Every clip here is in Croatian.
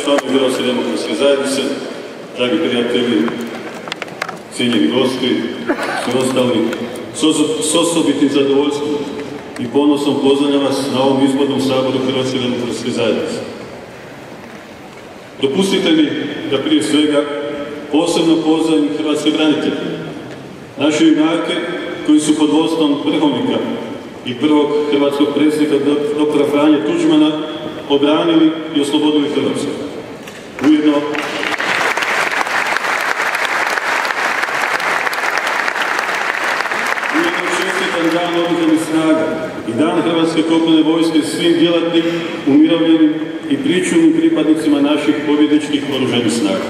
članovi Hrvatske demokratske zajednice, dragi prijatelji, cijenjeni gosti, svi ostali, s osobitim zadovoljstvom i ponosom pozdravljam vas na ovom izbornom saboru Hrvatske demokratske zajednice. Dopustite mi da prije svega posebno pozdravim hrvatske branitelje, naše junake koji su pod vodstvom vrhovnika i prvog hrvatskog predsjednika dr. Franje Tuđmana obranili i oslobodili Hrvatsku. Ujedno čestitam dan oružanih snaga i dan Hrvatske kopnene vojske svim djelatnim, umirovljenim i pričuvnim pripadnicima naših pobjedničkih oružanih snaga.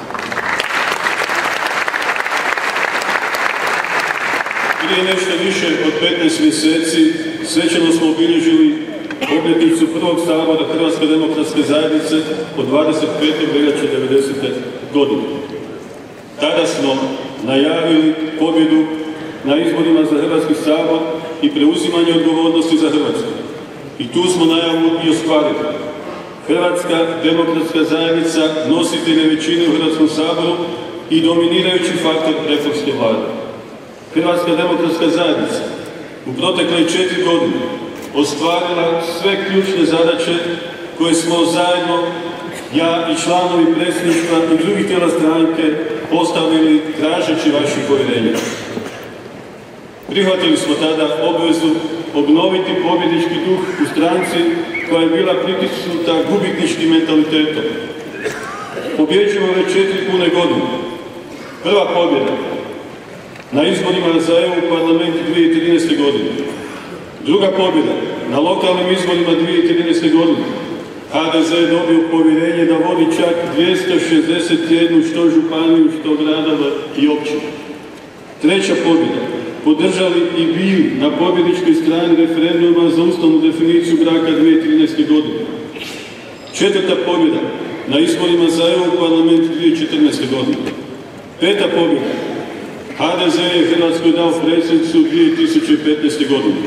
Prije nešto više od 15 mjeseci svečano smo obilježili obljetnicu prvog sabora Hrvatske demokratske zajednice od 25. veljače 90. godine. Tada smo najavili pobjedu na izborima za Hrvatski sabor i preuzimanje odgovornosti za Hrvatsku. I tu smo najavu i ostvarili. Hrvatska demokratska zajednica nositelj je većine u Hrvatskom saboru i dominirajući faktor reformske vlade. Hrvatska demokratska zajednica u protekle 4 godine ostvarila sve ključne zadaće koje smo zajedno, ja i članovi predsjedništva i drugih tijela stranke, postavili tražeći vaše povjerenje. Prihvatili smo tada obvezu obnoviti pobjednički duh u stranci koja je bila pritisnuta gubitničkim mentalitetom. Pobjeđujemo već 4 pune godine. Prva pobjeda na izborima za EU parlament 2013. godine. Druga pobjeda na lokalnim izborima 2013. godine. HDZ je dobio povjerenje da vodi čak 261 što županiju, što gradova i općina. Treća pobjeda. Podržali i bili na pobjedničkoj strani referenduma za ustavnu definiciju braka 2013. godine. Četvrta pobjeda na izborima za EU parlament 2014. godine. Peta pobjeda. HDZ je Hrvatskoj dao predsjednicu 2015. godine.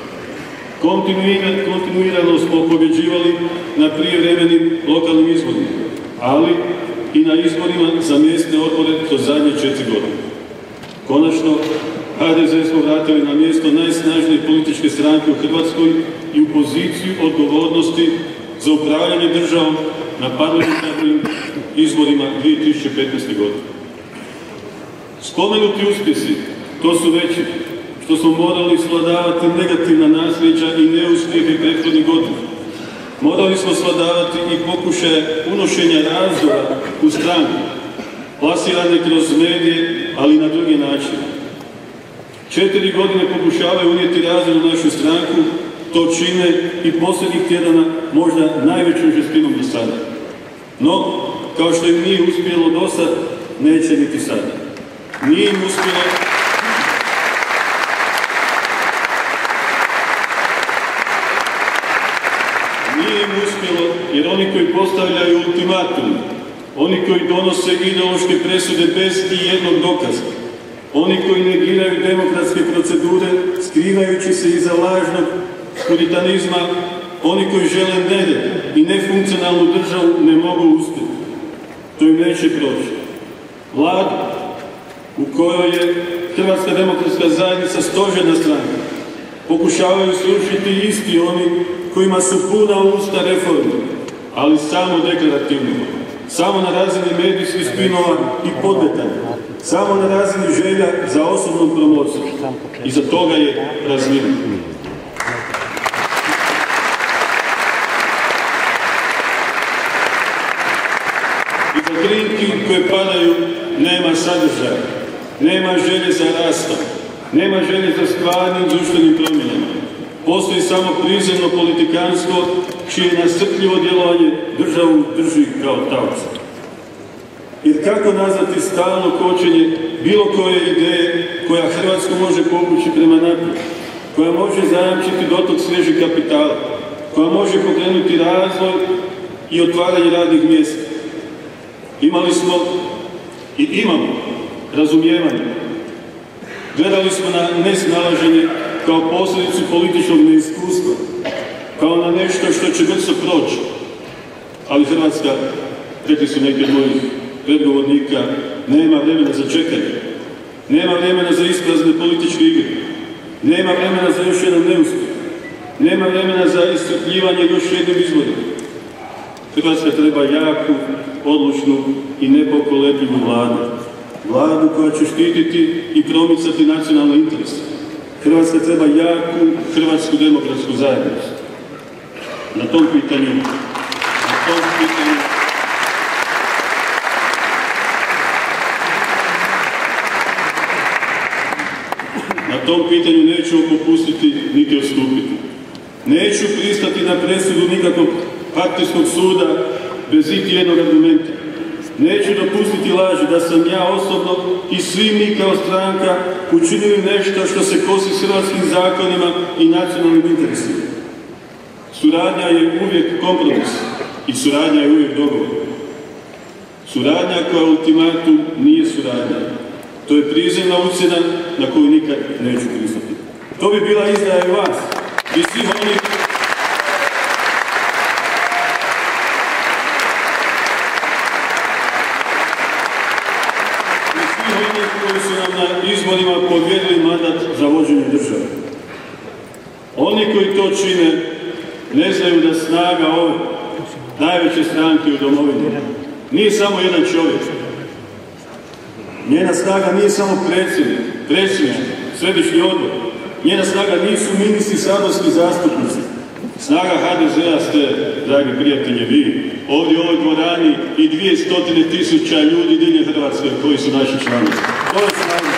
Kontinuirano smo pobjeđivali na prijevremenim lokalnim izborima, ali i na izborima za mjesne odbore kroz zadnje 4 godine. Konačno, HDZ smo vratili na mjesto najsnažnije političke stranke u Hrvatskoj i u poziciju odgovornosti za upravljanje državom na parlamentarnim izborima 2015. godine. Spomenuti uspjesi, to su veći, što smo morali svladavati negativna nasljeđa i neuspjehe prethodnih godina. Morali smo svladavati i pokušaje unošenja razdora u stranku, plasirane kroz medije, ali i na drugi način. 4 godine pokušavaju unijeti razdor u našu stranku, to čine i posljednjih tjedana možda najvećom žestinom do sada. No, kao što im nije uspjelo do sad, neće niti sada. Nije im uspjelo jer oni koji postavljaju ultimatum, oni koji donose ideološke presude bez i jednog dokaza, oni koji negiraju demokratske procedure skrivajući se iza lažnog puritanizma, oni koji žele nered i nefunkcionalnu državu ne mogu uspjeti. To im neće proći. Vlada u kojoj je Hrvatska demokratska zajednica stožerna stranka pokušavaju srušiti isti oni kojima su puna usta reformi, ali samo deklarativno, samo na razini medijskih spinova i podmetanja, samo na razini želja za osobnom promocijom. Iza toga je razmjena. Iza krinki koje padaju nema sadržaja, nema želje za rastom, nema želje za stvarnim društvenim promjenama. Postoji samo prizemno politikanstvo čije nasrtljivo djelovanje državu drži kao taoca. Jer kako nazvati stalno kočenje bilo koje ideje koja Hrvatsku može povući prema naprijed, koja može zajamčiti dotok svježeg kapitala, koja može pokrenuti razvoj i otvaranje radnih mjesta. Imali smo i imamo razumijevanje. Gledali smo na nesnalaženje kao posljedicu političkog neiskustva, kao na nešto što će brzo proći. Ali Hrvatska rekli su neki od mojih predgovornika, nema vremena za čekanje, nema vremena za isprazne političke igre, nema vremena za još jedan neuspjeh, nema vremena za iscrpljivanje još jednim izborima. Hrvatska treba jaku, odlučnu i nepokolebljivu vladu. Vladu koja će štititi i promicati nacionalne interese. Hrvatska treba jaku hrvatsku demokratsku zajednicu. Na tom pitanju nećemo popustiti niti odstupiti. Neću pristati na presudu nikakvog partijskog suda bez iti jednog argumenta. Neću dopustiti laži da sam ja osobno i svi mi kao stranka učinili nešto što se kosi s hrvatskim zakonima i nacionalnim interesima. Suradnja je uvijek kompromis i suradnja je uvijek dogovor. Suradnja koja ultimatum nije suradnja. To je prizemna ucjena na koju nikad neću pristati. To bi bila izdaja i vas i svih onih koji su nam na izborima povjerili mandat za vođenje države. Oni koji to čine ne znaju da snaga ove najveće stranke u domovini nije samo jedan čovjek. Njena snaga nije samo predsjednik, središnji odbor. Njena snaga nisu ministri, saborski zastupnici. Snaga HDZ-a ste, dragi prijatelji, vi, ovdje u ovoj dvorani i 200.000 ljudi diljem Hrvatske koji su naši članovi. To je snaga.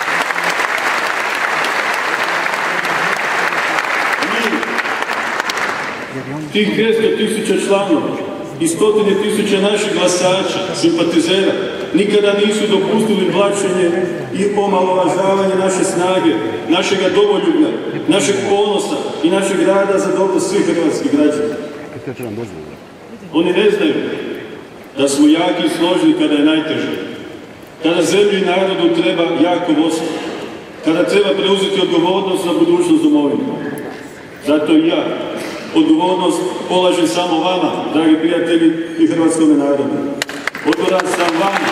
Tih 200.000 članova i 100.000 naših glasača, simpatizera, nikada nisu dopustili blaćenje i omalovažavanje naše snage, našega domoljublja, našeg ponosa i našeg rada za dobro svih hrvatskih građana. Oni ne znaju da smo jaki i složni kada je najteže, kada zemlji i narodu treba jako vodstvo, kada treba preuzeti odgovornost za budućnost domovine. Zato i ja odgovornost polažem samo vama, dragi prijatelji i hrvatskom narodu. Odgovoran sam vama.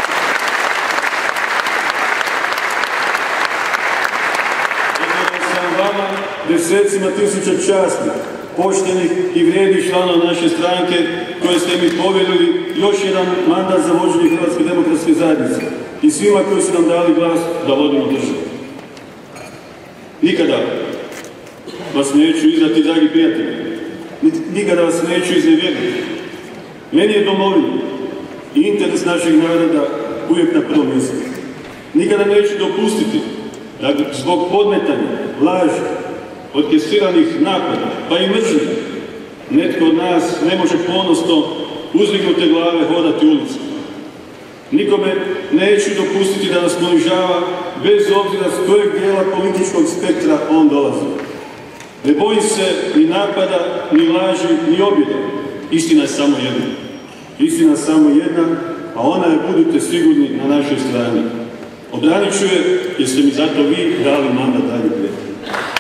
Odgovoran sam vama, desecima tisuća časnih, poštenih i vrijednih članova naše stranke koje ste mi povjerili još jedan mandat za vođenje Hrvatske demokratske zajednice i svima koji su nam dali glas da vodimo državu. Nikada vas neću izdati, dragi prijatelji. Nikada vas neću iznevjeriti. Meni je domovina i interes našeg naroda uvijek na prvom mjestu. Nikada neću dopustiti da zbog podmetanja, laži, orkestriranih napada, pa i mržnje, netko od nas ne može ponosno uzdignute glave hodati ulicom. Nikome neću dopustiti da nas ponižava bez obzira s kojeg dijela političkog spektra on dolazi. Ne bojim se ni napada, ni laži, ni objeda. Istina je samo jedna. Istina je samo jedna, a ona je, budite sigurni, na našoj strani. Obranit ću je, jer ste mi zato vi dali mandat, dragi prijatelji.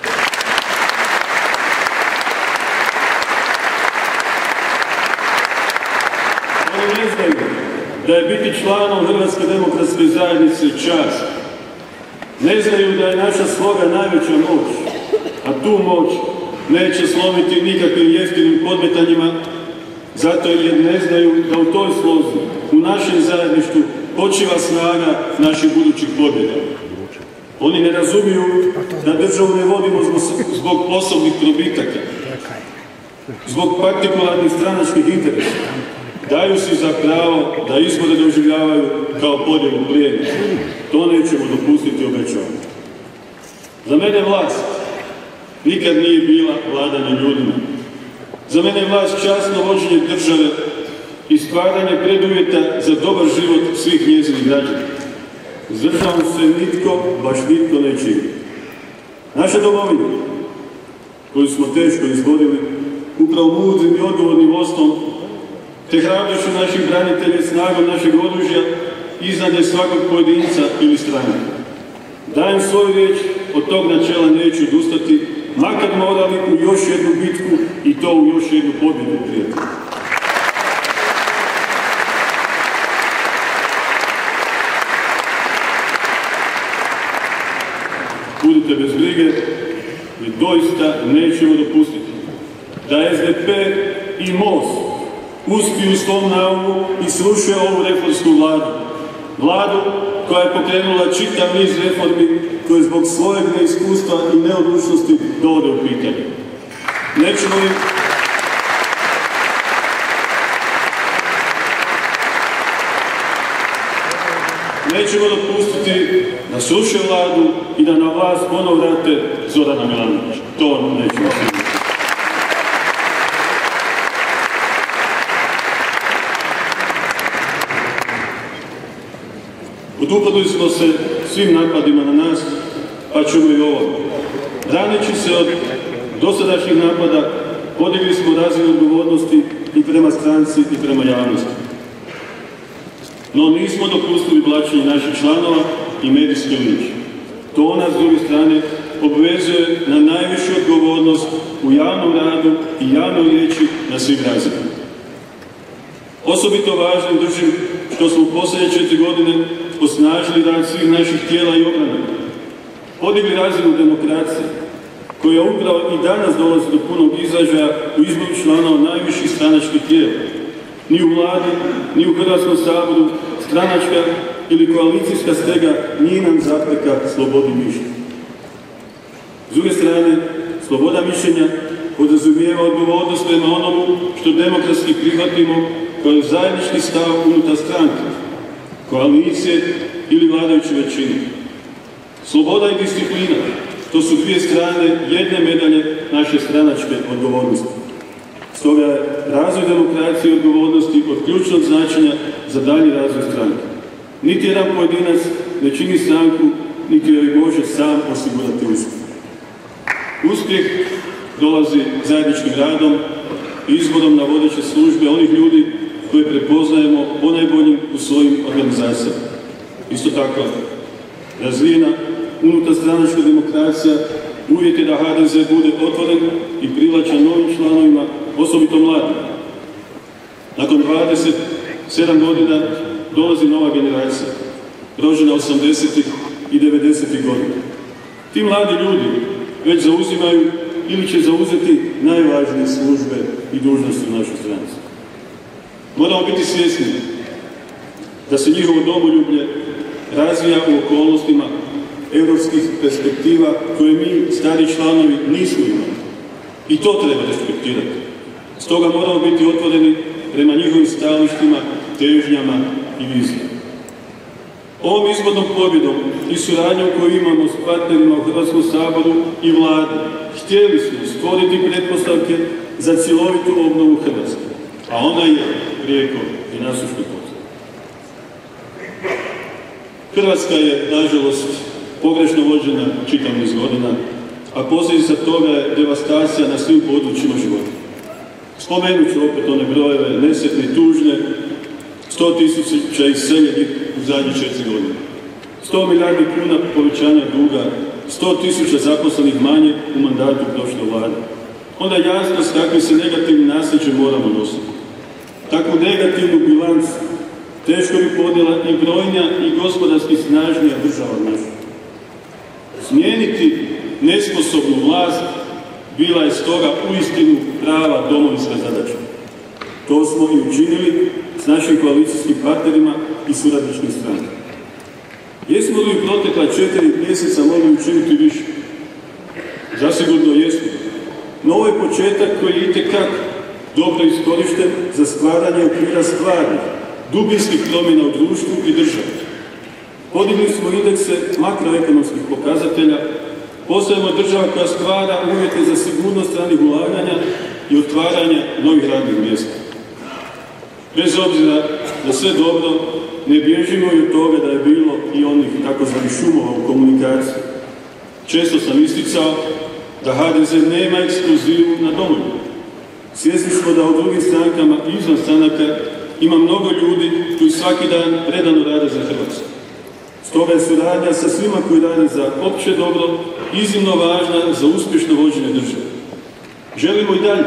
Oni ne znaju da je biti članom Hrvatske demokratske zajednice čast. Ne znaju da je naša sloga najveća moć, a tu moć neće slomiti nikakvim jeftinim podmetanjima, zato jer ne znaju da u toj slozi, u našem zajedništvu, počiva snaga naših budućih pobjeda. Oni ne razumiju da državu ne vodimo zbog osobnih probitaka, zbog partikularnih stranačkih interesa. Daju si za pravo da izbore doživljavaju kao podjelu plijena. To nećemo dopustiti, obećavam. Za mene vlast nikad nije bila vladanje ljudima. Za mene je vlast časno vođenje države i stvaranje preduvjeta za dobar život svih njezinih građana. S državom se nitko, baš nitko neće igrati. Naša domovina, koju smo teško izborili, upravo mudrim i odgovornim vodstvom, te hrabrošću naših branitelja i snagom našeg oružja, iznad je svakog pojedinca ili stranka. Dajem svoju riječ, od tog načela neću odustati, makar morali u još jednu bitku i to u još jednu pobjedu, prijatelji. brige, mi doista nećemo dopustiti da SDP i MOST uspiju u svom naumu i sruše ovu reformsku vladu. Vladu koja je pokrenula čitav niz reformi koje zbog svojeg neiskustva i neodlučnosti dovode u pitanje. Nećemo dopustiti da sruše vladu i da na vlast ponovo vrate Zorana Milanovića. To nećemo sigurno. Odupadili smo se svim napadima na nas, pa ćemo i ovo. Braneći se od dosadašnjih napada, podigli smo razinu odgovornosti i prema stranci i prema javnosti. No nismo dopustili blaćenje naših članova i medijske linče. To nas, s druge strane, obvezuje na najvišu odgovornost u javnom radu i javnoj riječi na svim razinama. Osobito važnim držim što smo u posljednje 4 godine osnažili rad svih naših tijela i obrana, podigli razinu demokracije, koja upravo i danas dolazi do punog izražaja u izboru članova najviših stranačkih tijela. Ni u vladi, ni u Hrvatskom saboru stranačka ili koalicijska stega nije nam zapreka slobodi mišljenja. S druge strane, sloboda mišljenja podrazumijeva odgovornost prema onomu što demokratski prihvatimo kao zajednički stav unutar stranke, koalicije ili vladajuće većine. Sloboda i disciplina, to su dvije strane jedne medalje naše stranačke odgovornosti. Stoga je razvoj demokracije i odgovornosti od ključnog značenja za dalji razvoj stranke. Niti jedan pojedinac ne čini stranku, niti joj može sam osigurati uspjeh. Uspjeh dolazi zajedničkim radom i izborom na vodeće službe onih ljudi koje prepoznajemo ponajboljim u svojim organizacijama. Isto tako, razvijena unutarstranačka demokracija uvjet je da HDZ bude otvoren i privlačan novim članovima, osobito mladim. Nakon 27 godina dolazi nova generacija, rođena 80. i 90. godina. Ti mladi ljudi već zauzimaju ili će zauzeti najvažnije službe i dužnosti u našoj stranci. Moramo biti svjesni da se njihovo domoljublje razvija u okolnostima europskih perspektiva koje mi, stari članovi, nismo imali. I to treba respektirati. Stoga moramo biti otvoreni prema njihovim stajalištima, težnjama i vizijama. Ovom izbornom pobjedom i suradnjom koju imamo s partnerima u Hrvatskom saboru i vladi, htjeli smo stvoriti pretpostavke za cjelovitu obnovu Hrvatske, a ona je prijeko i nasušno potrebna. Hrvatska je, nažalost, pogrešno vođena čitav niz godina, a posljedica toga je devastacija na svim područjima života. Spomenut ću opet one brojeve, nesretne i tužne, 100.000 iseljenih u zadnjih 4 godine, 100 milijardi kuna povećanja duga, 100.000 zaposlenih manje u mandatu prošle vlade. Onda jasno s kakvim se negativnim nasljeđem moramo nositi. Takvu negativnu bilancu teško bi podnijela i brojnija i gospodarski snažnija država naša. Smijeniti nesposobnu vlast bila je stoga uistinu prava domovinska zadaća. To smo i učinili s našim koalicijskim partnerima i suradničkim stranama. Jesmo li u protekla 4 mjeseca mogli učiniti više? Zasigurno jesmo. No ovo je početak koji je itekako dobro iskorišten za stvaranje okvira stvarnih, dubinskih promjena u društvu i državi. Podigli smo indekse makroekonomskih pokazatelja, postajemo država koja stvara uvjete za sigurnost stranih ulaganja i otvaranje novih radnih mjesta. Bez obzira da sve dobro, ne bježimo i od toga da je bilo i onih takozvanih šumova u komunikaciji. Često sam isticao da HDZ nema ekskluzivu na domoljublju. Svjesni smo da u drugim strankama i izvan stranaka ima mnogo ljudi koji svaki dan predano rade za Hrvatsku. Stoga je suradnja sa svima koji rade za opće dobro iznimno važna za uspješno vođenje države. Želimo i dalje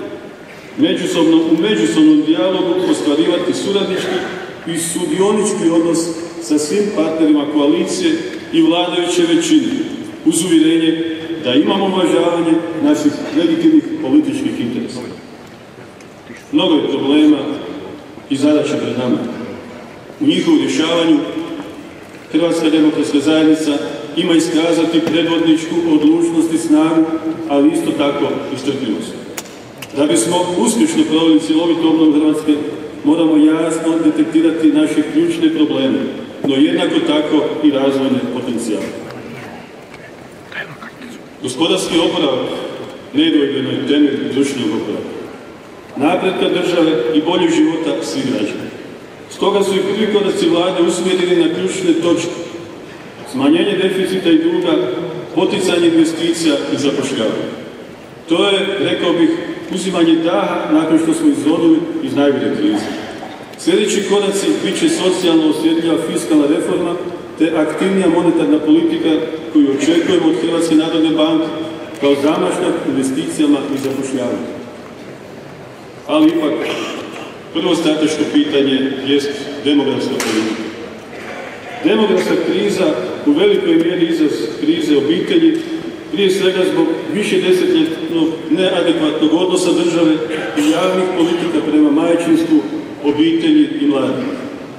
u međusobnom dijalogu ostvarivati suradnički i sudionički odnos sa svim partnerima koalicije i vladajuće većine, uz uvjerenje da imamo uvažavanje naših legitimnih političkih interesa. Mnogo je problema i zadaća pred nama. U njihovu rješavanju Hrvatska demokratska zajednica ima iskazati predvodničku odlučnost i snagu, ali isto tako i strpljivost. Da bismo uspješno proveli cjelovitu obnovu Hrvatske, moramo jasno detektirati naše ključne probleme, no jednako tako i razvojne potencijale. Gospodarski oporavak nedvojbeno je temelj društvenog oporavka, napretka države i boljeg života svih građana. Stoga su i prvi koraci vlade usmjereni na ključne točke: smanjenje deficita i duga, poticanje investicija i zapošljavanje. To je, rekao bih, uzimanje daha nakon što smo izrodili iz najbolje krize. Sljedeći koraci bit će socijalno osjetljiva fiskalna reforma te aktivnija monetarna politika koju očekujemo od Hrvatske narodne banke kao zamašnjak investicijama i zapošljavanju. Ali ipak, prvo strateško pitanje jest demografska politika. Demografska kriza u velikoj mjeri izraz krize obitelji, prije svega zbog višedesetljetnog neadekvatnog odnosa države i javnih politika prema majčinstvu, obitelji i mladih.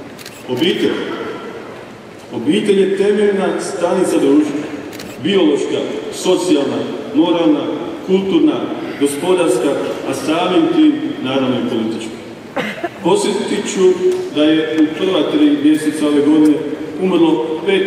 Obitelj je temeljna stanica društva, biološka, socijalna, moralna, kulturna, gospodarska, a samim tim naravno i politička. Podsjetit ću da je u prva 3 mjeseca ove godine umrlo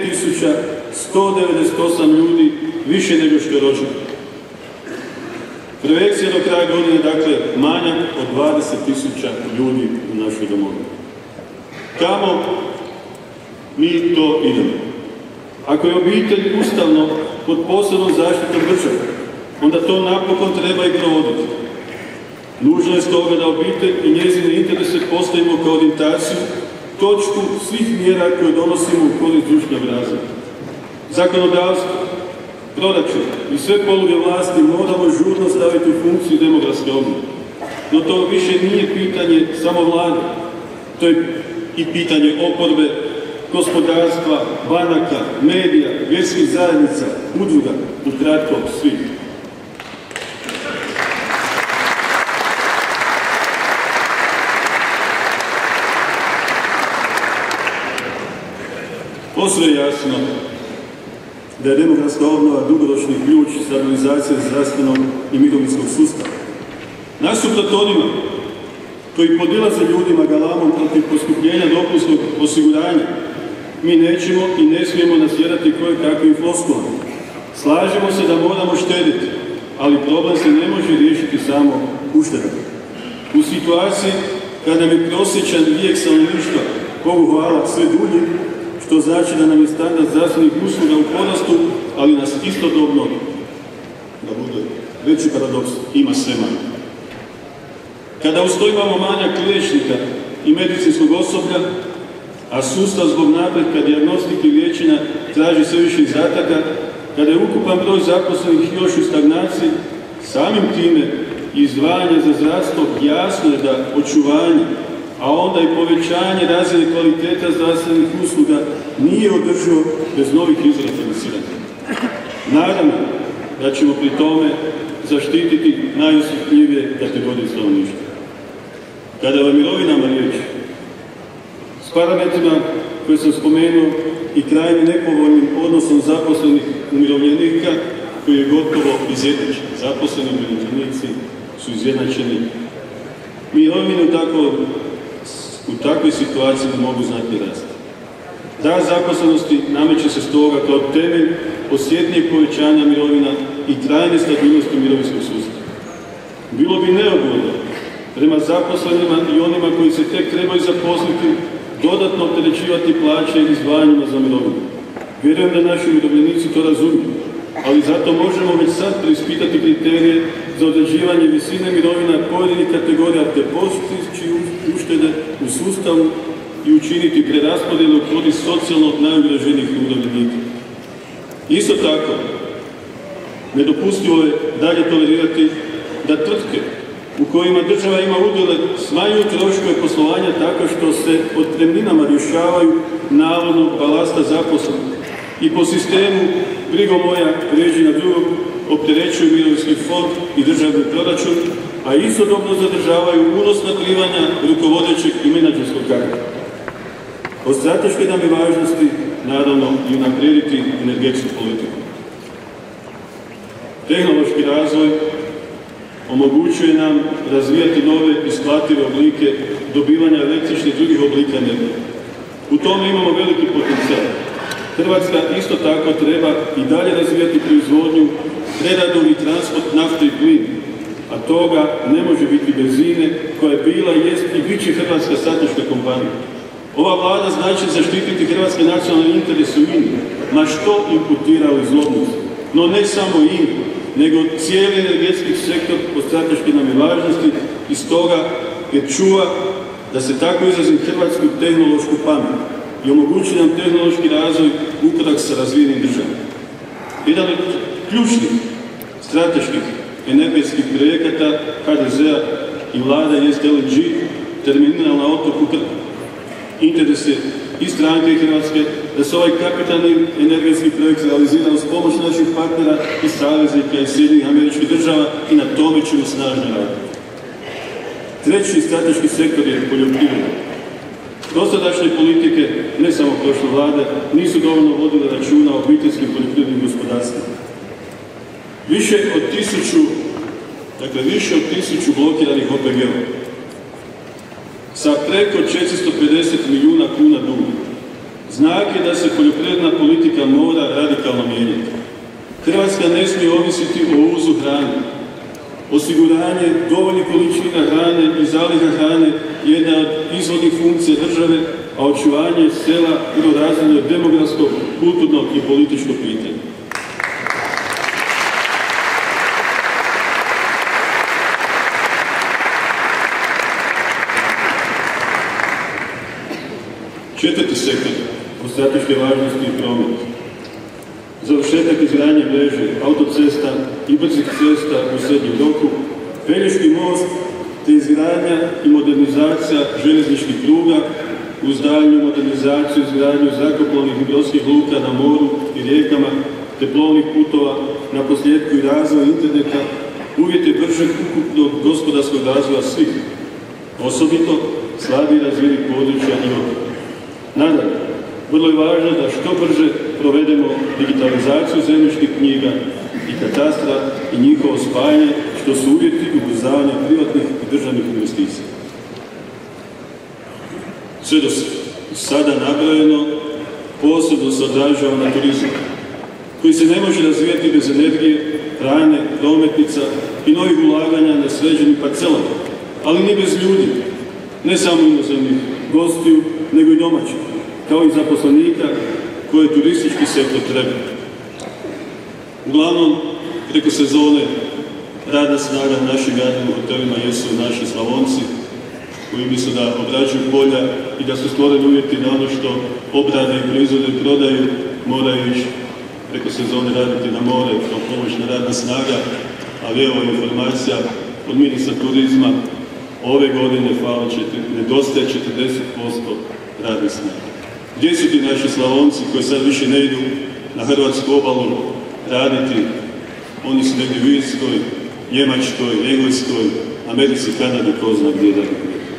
5198 ljudi više nego što je rođeno. Projekcija do kraja godine, dakle, manjak od 20.000 ljudi u našoj domovini. Kamo mi to idemo? Ako je obitelj ustavno pod posebnom zaštitom države, onda to napokon treba i provoditi. Nužno je stoga da obitelj i njezine interese postavimo kao orijentaciju, točku svih mjera koje donosimo u korist društvenog razvoja. Zakonodavstvo, proračun i sve poluge vlasti moramo žurno staviti u funkciju demografske obnove. No to više nije pitanje samo vlade, to je i pitanje oporbe, gospodarstva, banaka, medija, vjerskih zajednica, udruga, ukratko svih. Posve je jasno da je demografska obnova dugoročni ključ stabilizacije zdravstvenog i mirovinskog sustava. Nasuprot onima koji podilaze ljudima galamom protiv poskupljenja dopunskog osiguranja, mi nećemo i ne smijemo nasjedati koje kakvim floskulama. Slažemo se da moramo štediti, ali problem se ne može riješiti samo uštedama. U situaciji kada nam je prosječan vijek stanovništva, Bogu hvala, sve dulji, što znači da nam je standard zdravstvenih usluga u porastu, ali nas istodobno, da bude veći paradoks, ima sve manje. Kada uz to imamo manjak liječnika i medicinskog osoblja, a sustav zbog napretka dijagnostike i liječenja traži sve više izdataka, kada je ukupan broj zaposlenih još u stagnaciji, samim time izdvajanje za zdravstvo jasno je da očuvanje, a onda i povećanje razine kvaliteta zdravstvenih usluga nije održivo bez novih izvora financiranja. Naravno da ćemo pri tome zaštititi najosjetljivije kategorije stanovništva. Kada je o mirovinama riječ, s parametrima koje sam spomenuo i krajnje nepovoljnim odnosom zaposlenih umirovljenika koji je gotovo izjednačen. Zaposleni umirovljenici su izjednačeni. Mirovine u takvoj situaciji ne mogu znati rasti. Da zaposlenosti nameće se stoga kao temelj osjetnijeg povećanja mirovina i trajne stabilnosti mirovinskog sustava. Bilo bi neodgovorno prema zaposlenima i onima koji se tek trebaju zaposliti dodatno opterećivati plaće i izdvajanjima za mirovinu. Vjerujem da naši umirovljenici to razumiju, ali zato možemo već sad preispitati kriterije za određivanje visine mirovina pojedinih kategorija te postići uštede u sustavu i učiniti preraspodjelu u korist socijalno najugroženijih umirovljenika. Isto tako, nedopustivo je dalje tolerirati da tvrtke u kojima država ima udjele smanjuju troškove poslovanja tako što se otpremninama rješavaju navodnog balasta zaposlenih i po sistemu brigo moja prijeđi na drugog opterećuju mirovinski fond i državni proračun, a istodobno zadržavaju unosna primanja rukovodećeg i menadžerskog kadra. Od strateške nam je važnosti, naravno, i unaprijediti energetsku politiku. Tehnološki razvoj omogućuje nam razvijati nove isplative oblike dobivanja električnih i drugih oblika energije. U tome imamo veliki potencijal. Hrvatska isto tako treba i dalje razvijati proizvodnju, preradu i transport nafte i plina, a toga ne može biti bez INE koja je bila, jest i bit će hrvatska strateška kompanija. Ova vlada znači zaštititi hrvatske nacionalne interese u INI, ma što imputirali zlobnici. No ne samo INI, nego cijeli energetski sektor od strateške nam je važnosti i stoga jer čuva, da se tako izrazim, hrvatsku tehnološku pamet i omogući nam tehnološki razvoj ukorak sa razvijenim državama. Jedan od ključnih strateških energetskih projekata HDZ-a i vlada jest LNG, terminal na otoku Krku. Interes je i stranke Hrvatske da se ovaj kapitalni energetski projekt realizira uz pomoć naših partnera i saveznika iz Sjedinjenih Američkih Država i na tome ćemo snažno raditi. Treći strateški sektor je poljoprivreda. Dosadašnje politike, ne samo prošle vlade, nisu dovoljno vodile računa o obiteljskim poljoprivrednim gospodarstvima. Više od 1000 blokiranih OPG-ova sa preko 450 milijuna kuna duga. Znak je da se poljoprivredna politika mora radikalno mijenjati. Hrvatska ne smije ovisiti o uvozu hrane. Osiguranje dovoljnih količina hrane i zaliha hrane je jedna od izvodnih funkcija države, a očuvanje sela razvojno je demografsko, kulturno i političko pitanje. Četvrti sektor od strateške važnosti i promet. Završetak izgradnje mreže autocesta i brzih cesta u srednjem roku, Pelješki most te izgradnja i modernizacija željezničkih pruga uz daljnju modernizaciju i izgradnju zrakoplovnih i brodskih luka na moru i rijekama te plovnih putova, na posljedku i razvoj interneta, uvjete bržeg ukupnog gospodarskog razvoja svih, osobito slabije razvijenih područja i otoka. Nadalje, vrlo je važno da što brže provedemo digitalizaciju zemljišnih knjiga i katastra i njihovo spajanje, što su uvjeti ubrzavanja privatnih i državnih investicija. Sve do sada nabrojeno posebno se odražava na turizam, koji se ne može razvijati bez energije, hrane, prometnica i novih ulaganja na sređenim parcelama, ali ni bez ljudi, ne samo inozemnih gostiju, nego i domaćih, kao i zaposlenika koje turistički sektor treba. Uglavnom, preko sezone, radna snaga naših građana u hotelima jesu naši Slavonci, koji misle da obrađuju polja i da su stvoreni uvjeti na ono što obrade i proizvode i prodaju, moraju ići preko sezone raditi na more kao pomoćna radna snaga, ali evo informacija od ministra turizma, ove godine nedostaje 40% radne snage. Gdje su ti naši Slavonci koji sad više ne idu na hrvatsku obalu raditi? Oni su negdje u Irskoj, Njemačkoj, Engleskoj, Americi, Kanadi, ko zna gdje da.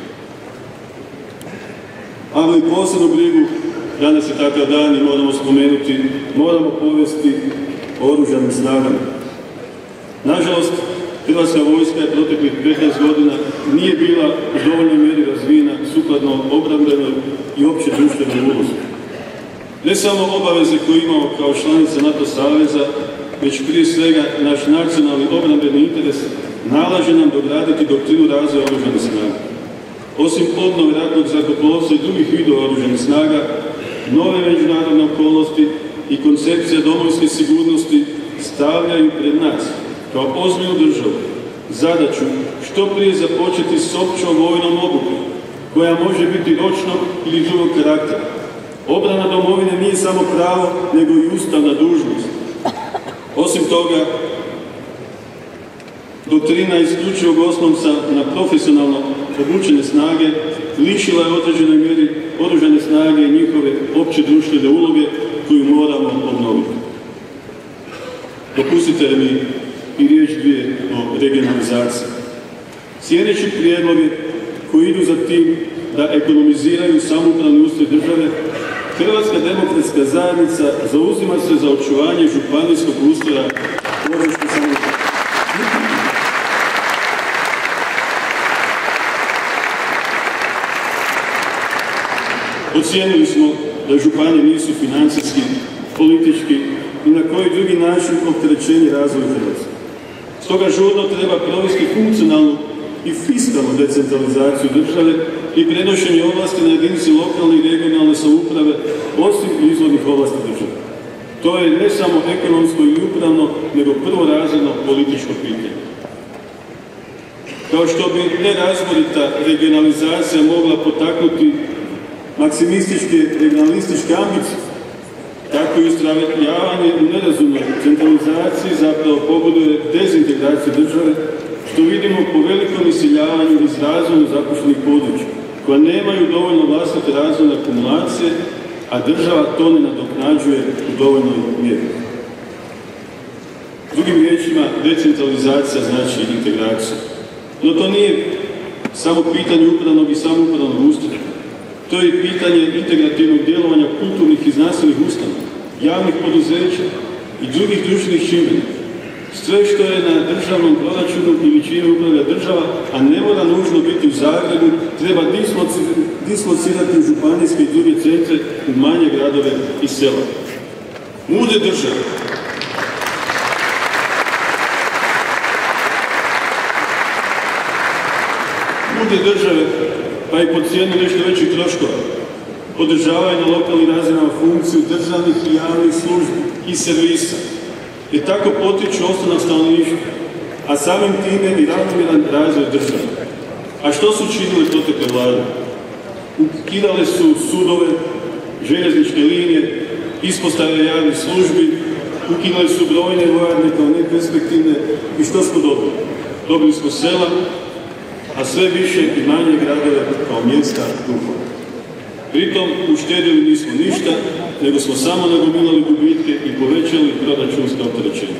Ali posebnu brigu, danas je takav dan i moramo spomenuti, moramo povesti o oružanim snagama. Nažalost, Hrvatska vojska je proteklih 15 godina nije bila u dovoljnoj mjeri razvijena sukladno obrambenoj i opće društvenoj ulozi. Ne samo obaveze koje imamo kao članica NATO saveza, već prije svega naš nacionalni obrambeni interes nalaže nam dograditi doktrinu razvoja oružanih snaga. Osim obnove ratnog zrakoplovstva i drugih vidova oružanih snaga, nove međunarodne okolnosti i koncepcija domovinske sigurnosti stavljaju pred nas kao ozbiljnu državu zadaću što prije započeti s općom vojnom obukom, koja može biti ročnog ili drugog karaktera. Obrana domovine nije samo pravo, nego i ustavna dužnost. Osim toga, doktrina isključivog oslonca na profesionalno obučene snage lišila je određenoj mjeri oružane snage i njihove opće društvene uloge koju moramo obnoviti. Dopustite mi i riječ dvije o regionalizaciji. Cijeneći prijedloge koji idu za tim da ekonomiziraju samoupravni ustroj države, Hrvatska demokratska zajednica zauzima se za očuvanje županijskog ustroja Požeške samouprave. Ocijenili smo da županije nisu financijski, politički i na koji drugi način opterećenje razvoja Hrvatske. Stoga žurno treba provesti funkcionalnu i fiskalnu decentralizaciju države i prenošenje ovlasti na jedinici lokalne i regionalne samouprave osim izvornih ovlasti države. To je ne samo ekonomsko i upravno, nego prvorazredno političko pitanje. Kao što bi nerazborita regionalizacija mogla potaknuti maksimističke, regionalističke ambicije, tako i ustrajavanje u nerazumnoj centralizaciji zapravo pogoduje dezintegraciju države, što vidimo po velikom iseljavanju iz razvojno zapuštenih područja, koja nemaju dovoljno vlastite razvojne akumulacije, a država to ne nadoknađuje u dovoljnoj mjeri. Drugim riječima, decentralizacija znači integraciju. No to nije samo pitanje upravnog i samoupravnog ustroja. To je i pitanje integrativnog djelovanja kulturnih i znanstvenih ustanova, javnih poduzeća i drugih društvenih čimbenika. Sve što je na državnom proračunu ili čime upravlja država, a ne mora nužno biti u Zagrebu, treba dislocirati u županijske i druge centre u manje gradove i sela. Mudre države pa i po cijenu nešto većih troškova, podržavaju na lokalnim razinama funkciju državnih i javnih službi i servisa, i tako potiču ostanak stanovništva, a samim time i ravnomjeran razvoj države. A što su činile protekle vlade? Ukidale su sudove, željezničke linije, ispostave javnih službi, ukidale su brojne vojarne kao neperspektivne, i što smo dobili? Dobili smo sela, a sve više i manje gradove kao mjesta duhova. Pritom uštedili nismo ništa, nego smo samo nagomilali gubitke i povećali proračunska opterećenja.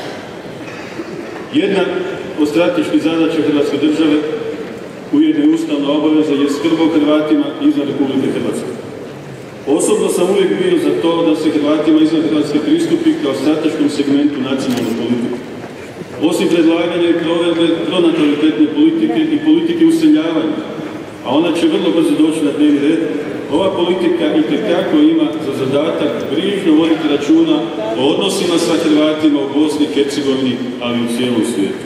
Jedna od strateških zadaća Hrvatske države, ujedno je ustavna obaveza, je skrb o Hrvatima izvan Republike Hrvatske. Osobno sam uvijek bio za to da se Hrvatima izvan Hrvatske pristupi kao strateškom segmentu nacionalne politike. Osim predlaganja i provedbe pronatalitetne politike i politike useljavanja, a ona će vrlo brzo doći na dnevni red, ova politika itekako ima za zadatak brižno voditi računa o odnosima sa Hrvatima u Bosni i Hercegovini, ali i u cijelom svijetu.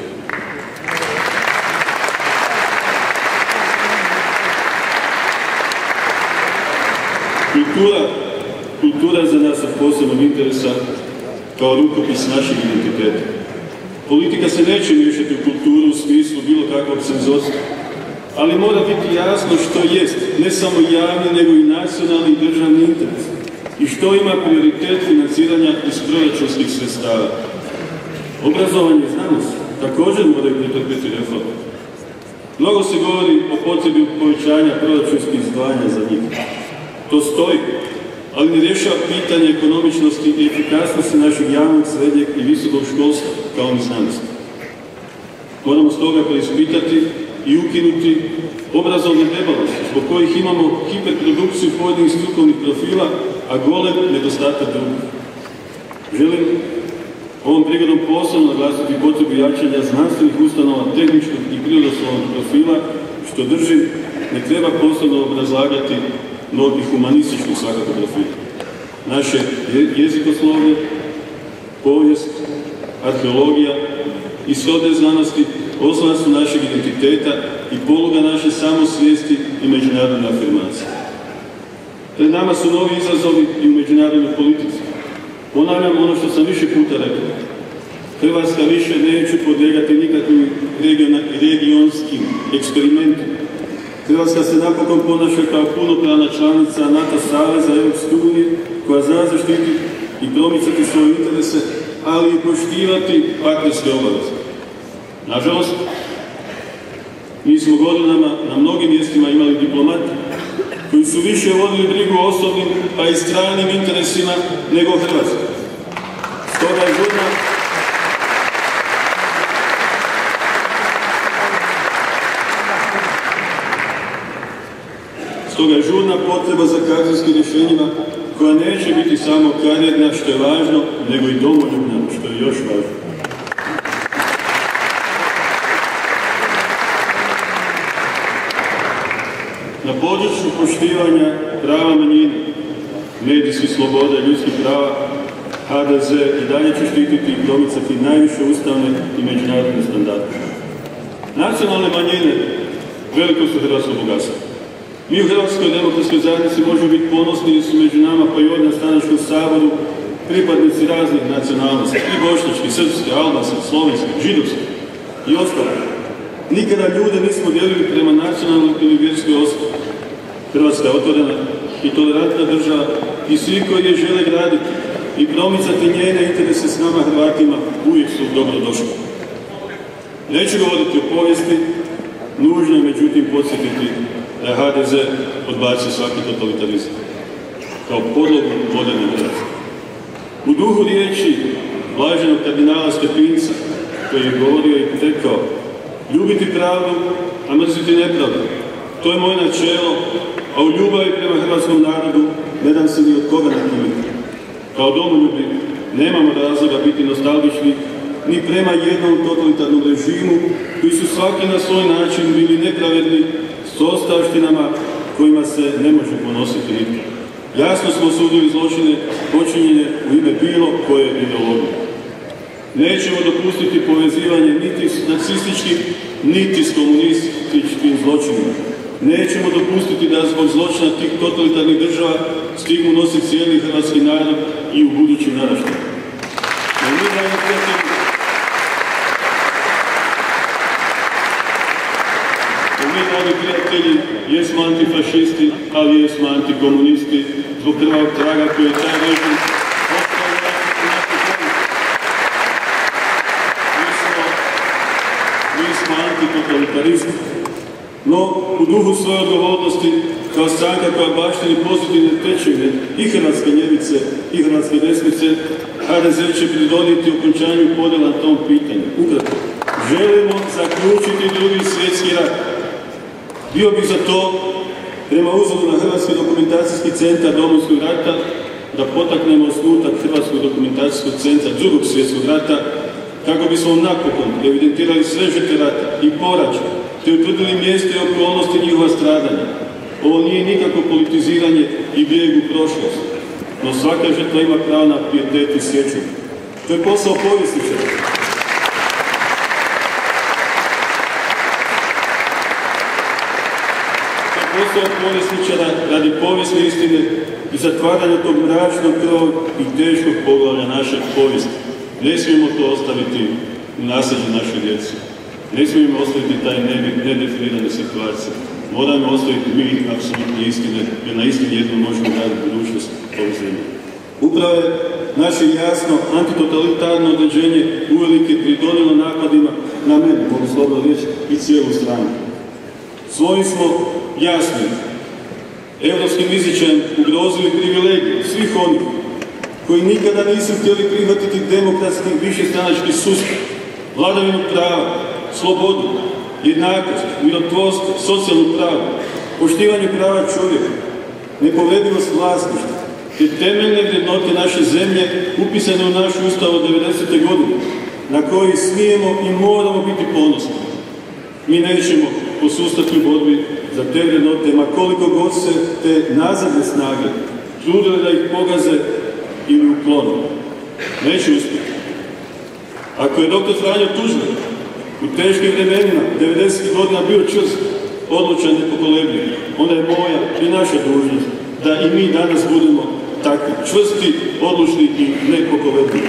Kultura je za nas od posebnog interesa kao rukopis našeg identiteta. Politika se neće miješati u kulturu u smislu bilo kakvog cenzorstva, ali mora biti jasno što jest ne samo javni, nego i nacionalni i državni interes i što ima prioritet financiranja iz proračunskih sredstava. Obrazovanje i znanost također moraju pretrpjeti reformu. Mnogo se govori o potrebi povećanja proračunskih izdvajanja za njih. To stoji, ali ne rješava pitanje ekonomičnosti i efikasnosti našeg javnog, srednjeg i visokog školstva, kao ni znanosti. Moramo stoga preispitati i ukinuti obrazovne debalanse, zbog kojih imamo hiperprodukciju pojedinih strukovnih profila, a golem nedostatak drugih. Želim ovom prigodom posebno naglasiti potrebu jačanja znanstvenih ustanova, tehničkog i prirodoslovnog profila, što držim ne treba posebno obrazlagati mnogih humanističkih svakako profila. Naše jezikoslovlje, povijest, arheologija i srodne znanosti osnova su našeg identiteta i poluga naše samosvijesti i međunarodne afirmacije. Pred nama su novi izazovi i u međunarodnoj politici. Ponavljam ono što sam više puta rekao. Hrvatska više neće podlijegati nikakvim regionskim eksperimentima. Hrvatska se napokon ponaša kao punopravna članica NATO saveza Europske unije, koja zna zaštiti i promicati svoje interese, ali i poštivati partnerske obaveze. Nažalost, mi smo godinama na mnogim mjestima imali diplomate koji su više vodili brigu o osobnim pa i stranim interesima nego Hrvatska. Stoga je žurna žurna potreba za kadrovskim rješenjima koja neće biti samo karijerna, što je važno, nego i domoljubna, što je još važno. Na području poštivanja prava manjina, medijskih sloboda i ljudskih prava, HDZ i dalje će štititi i promicati najviše ustavne i međunarodne standarde. Nacionalne manjine veliko su hrvatsko bogatstvo. Mi u Hrvatskoj demokratskoj zajednici možemo biti ponosni jer su među nama pa i ovdje na stranačkom saboru pripadnici raznih nacionalnosti, i bošnjački, srpski, albanski, slovenski, židovski i ostalo. Nikada ljude nismo dijelili prema nacionalnoj ili vjerskoj osnovi. Hrvatska je otvorena i tolerantna država i svi koji je žele graditi i promicati njene interese s nama Hrvatima uvijek su dobrodošli. Neću govoriti o povijesti, nužno je međutim podsjetiti da je HDZ odbacio svaki totalitarizam kao podlogu moderne Hrvatske. U duhu riječi blaženog kardinala Stepinca, koji je govorio i rekao: ljubiti pravdu, a mrziti nepravdu. To je moje načelo, a u ljubavi prema hrvatskom narodu ne dam se ni od koga nakloniti. Kao domoljubi nemamo razloga biti nostalgični ni prema jednom totalitarnom režimu koji su svaki na svoj način bili nepravedni s ostavštinama kojima se ne može ponositi nitko. Jasno smo osudili zločine počinjene u ime bilo koje ideologije. Nećemo dopustiti povezivanje niti s nacističkim, niti s komunističkim zločinima. Nećemo dopustiti da zbog zločina tih totalitarnih država stigmu nosi cijeli hrvatski narod i u budućim naraštajima. Mi, dragi prijatelji, jesmo antifašisti, ali jesmo antikomunisti zbog krvavog traga koji je taj režim ostavio u našu zemlju. Mi smo antitotalitaristi. No, u duhu svoje odgovornosti, kao stranka koja baštini pozitivne tečevine i hrvatske ljevice i hrvatske desnice, HDZ će pridonijeti okončanju podjela na tom pitanju. Ukratko, želimo zaključiti Drugi svjetski rat. Bio bih za to, prema uzoru na Hrvatski dokumentacijski centar Domovinskog rata, da potaknemo osnutak Hrvatskog dokumentacijskog centra Drugog svjetskog rata, kako bismo napokon evidentirali sve žrtve rata i poraća, te utvrdili mjesto i okolnosti njihova stradanja. Ovo nije nikako politiziranje i bijeg u prošlost, no svaka žrtva ima pravo na pijetet i sjećanje. To je posao povjesničara. To je posao povjesničara radi povijesne istine i zatvaranja tog mračnog, krvavog i teškog poglavlja naše povijesti. Ne smijemo to ostaviti u nasljeđe našoj djeci. Ne smijemo ostaviti taj nedefinirane situacije. Moramo ostaviti mi apsolutne istine, jer na istini jedno možemo graditi budućnost ove zemlje. Upravo je naše jasno antitotalitarno određenje uvelike pridonijelo napadima na mene, mogu slobodno reći, i cijelu stranu. Svojim smo jasnim europskim izričajem ugrozili privilegiju svih onih koji nikada nisu htjeli prihvatiti demokratski višestranački sustav, vladavinu prava, slobodu, jednakost, mirotvorstvo, socijalnu pravu, poštivanje prava čovjeka, nepovredivost vlasništva, te temeljne vrednote naše zemlje upisane u naš ustav od 90. godine, na koji smijemo i moramo biti ponosni. Mi nećemo posustati u borbi za te vrednote, ma koliko god se te nazadne snage trudile da ih pogaze ili uklone. Neće uspjeti. Ako je dr. Franjo Tuđman u teškim vremenima 90. godina bio čvrst, odlučan, nepokolebljiv, onda je moja i naša dužnost da i mi danas budemo takvi, čvrsti, odlučni i nepokolebljivi.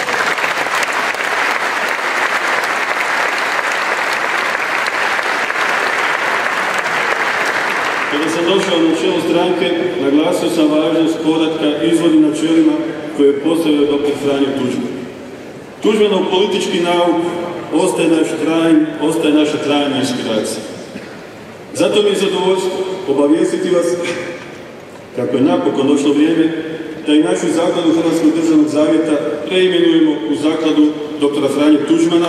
Kada sam došao na čelo stranke, naglasio sam važnost povratka izvornim načelima koje je postavio dr. Franjo Tuđman. Tuđmanov politički nauk ostaje naša trajna inspiracija. Zato mi je zadovoljstvo obavijestiti vas kako je napokon došlo vrijeme da i našu zakladu Hrvatskog državnog zavjeta preimenujemo u zakladu dr. Franje Tuđmana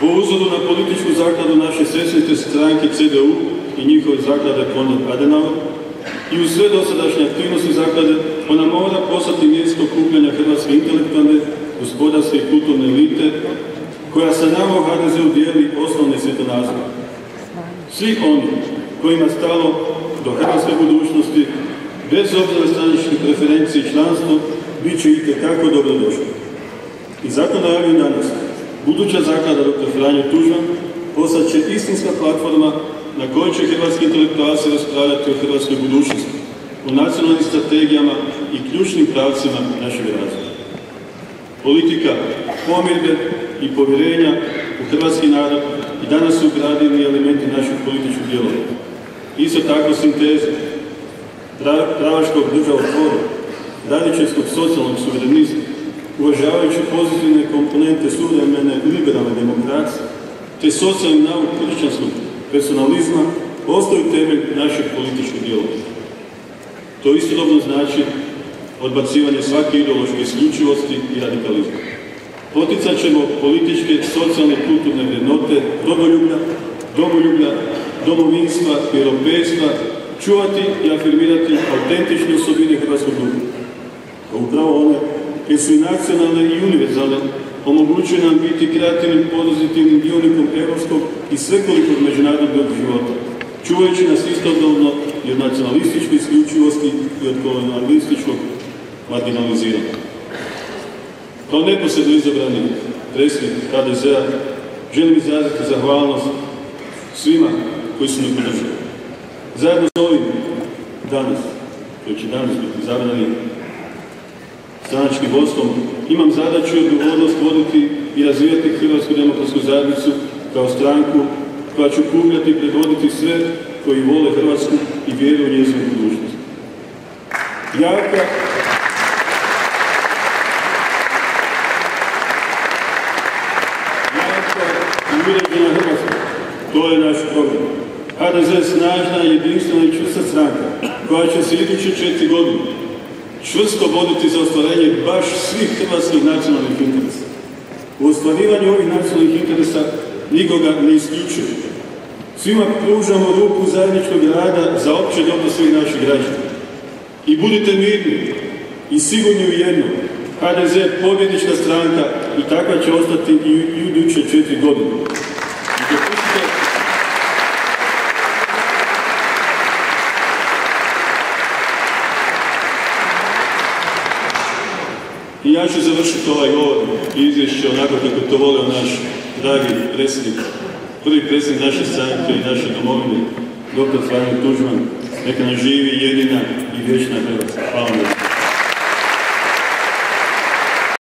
Po uzoru na političku zakladu naše sestre stranke CDU i njihove zaklade Konrad Adenauer i u sve dosadašnje aktivnosti zaklade, ona mora postati mjesto okupljanja hrvatske intelektualne, gospodarske i kulturne elite, koja sa nama u HDZ-u dijeli osnovne svjetonazore. Svi oni kojima stalo do hrvatske budućnosti, bez obzira stranačkih preferencije i članstvo, bit će itekako dobrodošli. I zato najavim danas, buduća zaklada dr. Franjo Tuđman postat će istinska platforma na kojoj će hrvatski intelektualci raspravljati o hrvatskoj budućnosti, o nacionalnim strategijama i ključnim pravcima našeg razvoja. Politika pomirbe i povjerenja u hrvatski narod i danas su ugradivni elementi našeg političkog djelovanja. Isto tako sinteze pravaškog državotvorja, radičevskog socijalnog suverenizma, uvažavajući pozitivne komponente suvremene liberalne demokracije, te socijalni nauk kršćanskog personalizma, postaju temelj našeg političkog djelovanja. To istodobno znači odbacivanje svake ideološke isključivosti i radikalizma. Poticat ćemo političke, socijalne i kulturne vrednote, domoljublja, domovinstva i europejstva, čuvati i afirmirati autentične osobine hrvatskog duha. A upravo one, jer su i nacionalne i univerzalne, omogućuje nam biti kreativnim, pozitivnim dionikom europskog i svekolikog međunarodnog života, čuvajući nas istodobno i od nacionalističke isključivosti i od kolonialističkog marginaliziranja. Kao neposredno izabrani predsjednik HDZ-a želim izraziti zahvalnost svima koji su me podržali. Zajedno s ovim danas, koji će danas biti izabrani stranačkim vodstvom, imam zadaću i odgovornost voditi i razvijati Hrvatsku demokratsku zajednicu kao stranku koja će okupljati i predvoditi sve koji vole Hrvatsku i vjeruju u njezinu budućnost. Jaka i uređena Hrvatska, to je naš program. HDZ je snažna, jedinstvena i čvrsta stranka koja će se iduće 4 godine čvrsto boriti za ostvarenje baš svih hrvatskih nacionalnih interesa. U ostvarivanju ovih nacionalnih interesa nikoga ne isključuje. Svima pružamo ruku zajedničkog rada za opće dobro svih naših građana. I budite mirni i sigurni u jedno, HDZ je pobjednička stranka i takva će ostati i u iduće 4 godine. I ja ću završiti ovaj govor i izvješće onako kako to volio naš dragi predsjednik, prvi predsjednik naše stranke i naše domovine, dr. Franjo Tuđman. Neka nam živi jedina i vječna Hrvatska. Hvala vam.